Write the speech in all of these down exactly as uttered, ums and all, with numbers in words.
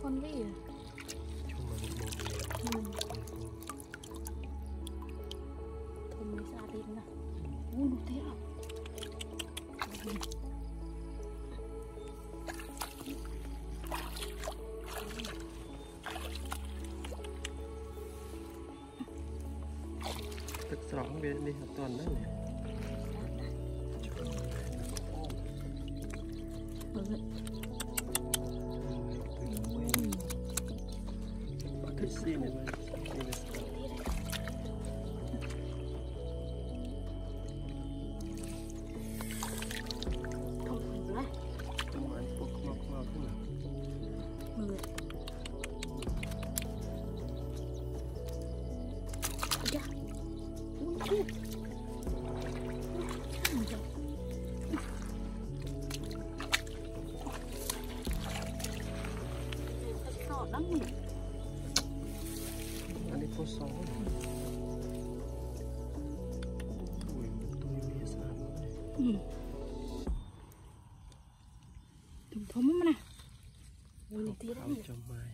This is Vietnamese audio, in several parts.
con gì à? Ừ. Thùng mới ra đi nè. Ui, nó thế à? Thực sóng bên đi học tuần đấy nè. Cái gì này mà anh đi có số ui tôi nghe sao thùng thấm mà nè ui tí đó cho mai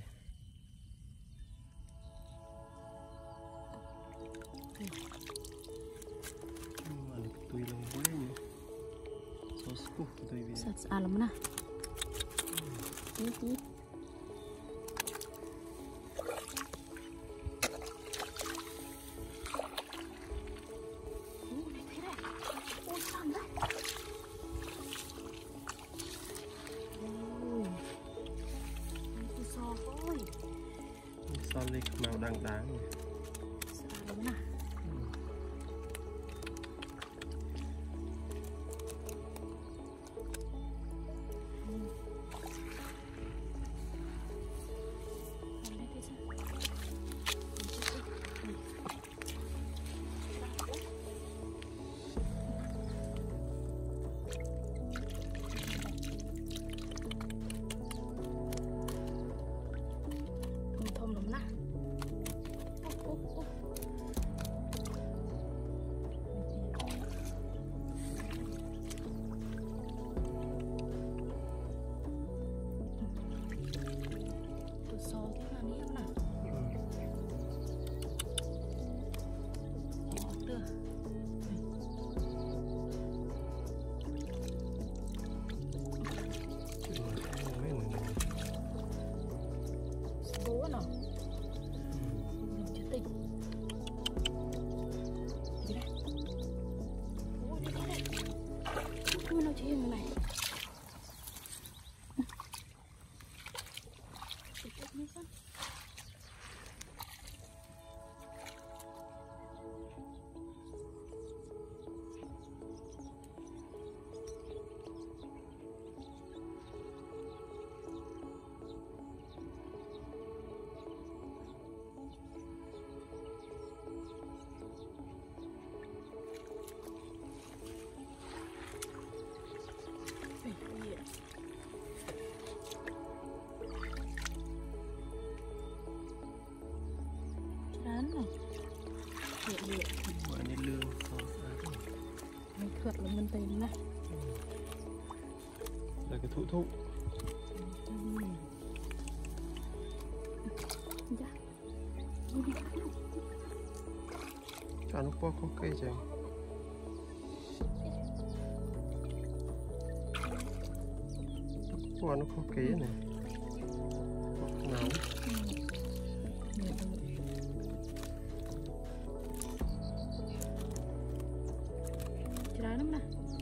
mà tôi lòng quê nhỉ số số tôi biết sạch à lắm nè tí tí sao đi màu đằng đằng này đúng nè thơm lắm nè. Tôi so thế mà nếp nè. Ồ, tựa. Bố nào. Đừng chết tình. Đi đây. Ôi, đi đây. Ui, nó chơi như này. Đi chết đi con. Rán này liệt liệt mà đi lương mình thượt là mình tìm nè là cái thụ thụ cho nó qua có cây chẳng qua nó có cây này có ngáo trái lắm nè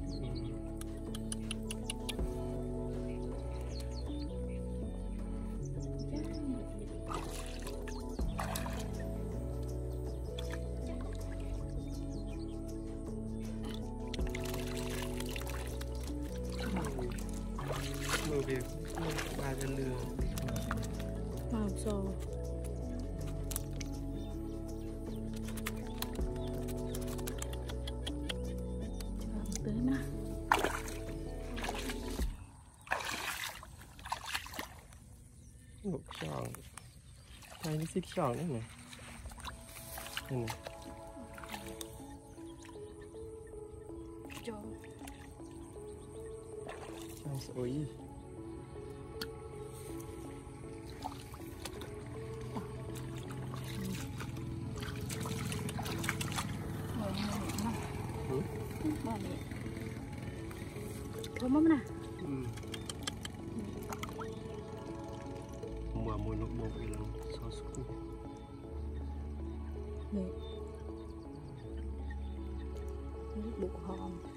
mưa việc ba cái lừa màu sò tới mà ngục tròn tay nó xích tròn đấy này đây này cho sao sợi mắm nè. Mua mua nước bột thì là sauce. Nè. Nước bột hòm.